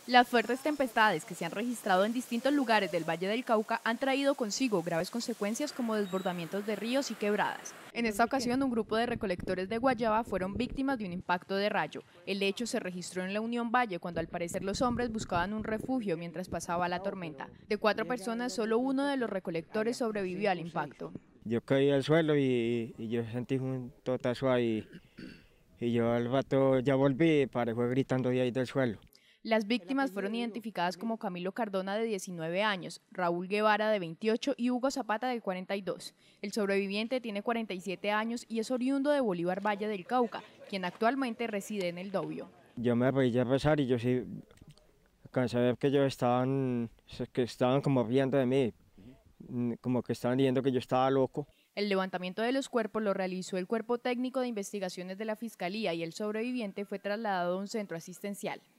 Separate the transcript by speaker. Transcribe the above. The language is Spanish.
Speaker 1: Las fuertes tempestades que se han registrado en distintos lugares del Valle del Cauca han traído consigo graves consecuencias como desbordamientos de ríos y quebradas. En esta ocasión, un grupo de recolectores de guayaba fueron víctimas de un impacto de rayo. El hecho se registró en la Unión Valle cuando al parecer los hombres buscaban un refugio mientras pasaba la tormenta. De 4 personas, solo uno de los recolectores sobrevivió al impacto.
Speaker 2: Yo caí al suelo y yo sentí un totazo ahí y yo al rato ya volví y fue gritando de ahí del suelo.
Speaker 1: Las víctimas fueron identificadas como Camilo Cardona, de 19 años, Raúl Guevara, de 28 y Hugo Zapata, de 42. El sobreviviente tiene 47 años y es oriundo de Bolívar Valle del Cauca, quien actualmente reside en el Dobio.
Speaker 2: Yo me arrodillé a rezar y yo sí alcancé a ver que ellos estaban como riendo de mí, como que estaban diciendo que yo estaba loco.
Speaker 1: El levantamiento de los cuerpos lo realizó el Cuerpo Técnico de Investigaciones de la Fiscalía y el sobreviviente fue trasladado a un centro asistencial.